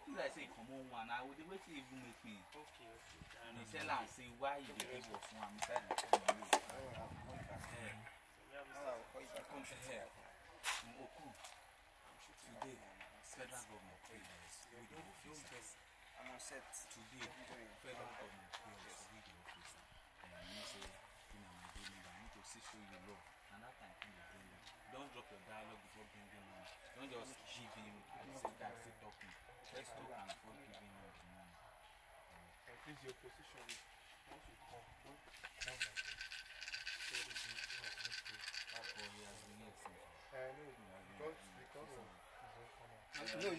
If I say come on one, I would wait till even make me. Okay. And he tell and say why you give us one. I said, come here. Oku. Today, federal government paid us with the officer. I'm on set. Today, federal government paid us with the officer. And you say, I need to show you love. And that time, don't drop your dialogue before bringing money. Don't just give him at the same time still talking. Let's talk and before giving him the money. And please, your position is once you come, don't come like say the thing. He has been here since. I know, because of his own comment. No,